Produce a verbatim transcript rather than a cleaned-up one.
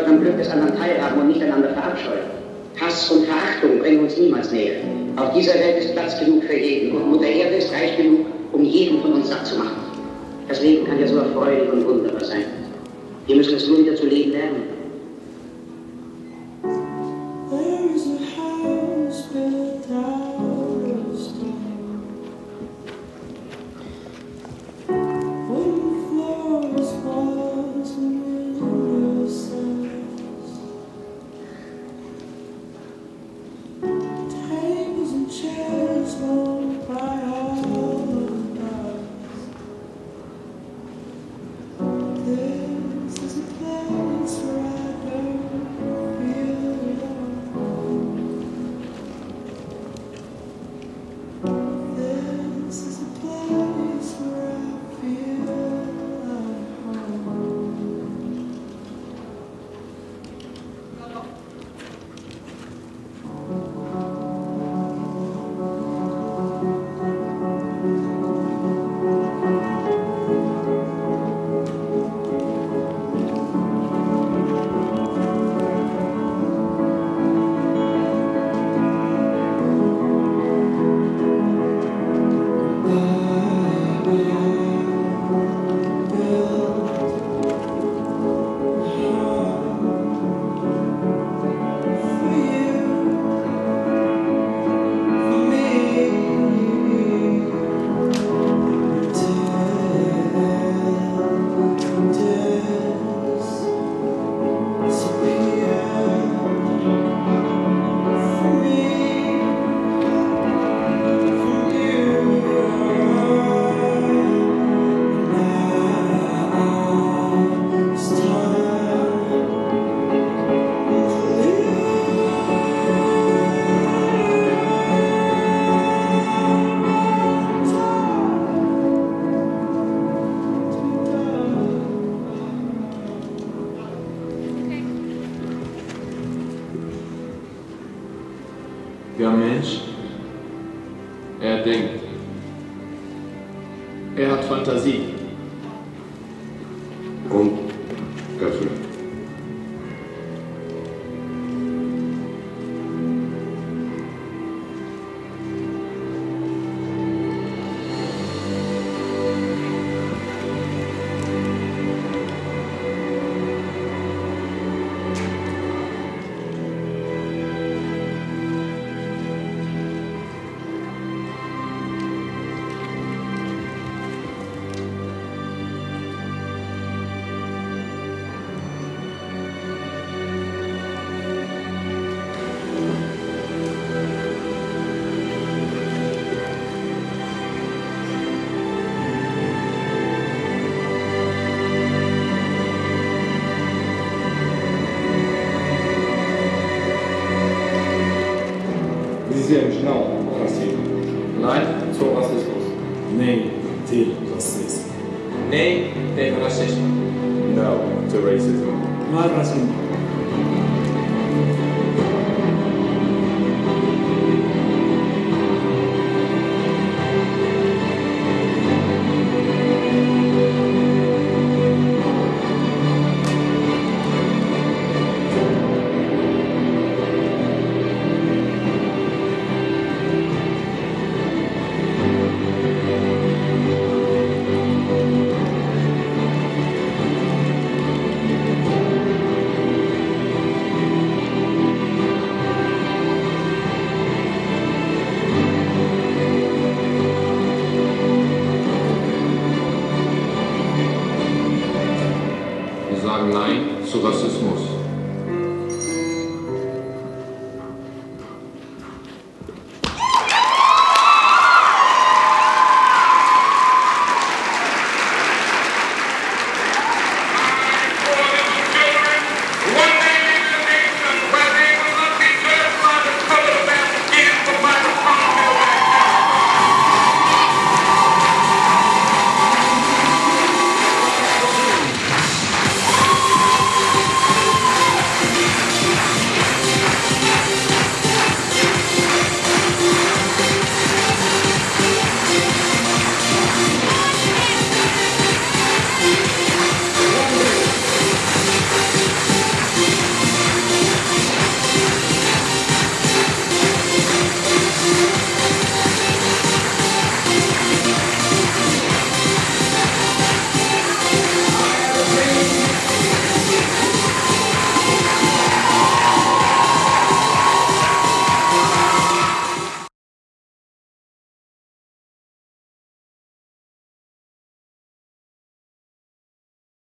sollten am Glück des anderen teilhaben und nicht einander verabscheuen. Hass und Verachtung bringen uns niemals näher. Auf dieser Welt ist Platz genug für jeden und Mutter Erde ist reich genug, um jeden von uns satt zu machen. Das Leben kann ja so erfreulich und wunderbar sein. Wir müssen es nur wieder zu leben lernen. Der Mensch, er denkt. Er hat Fantasie. Und Gefühl. Sie sind genau Rassismus. Nein, zum Rassismus. Nee, till rasism. Nej, det är rasism. No to racism. Mal Rassismus. Wir sagen Nein zu Rassismus.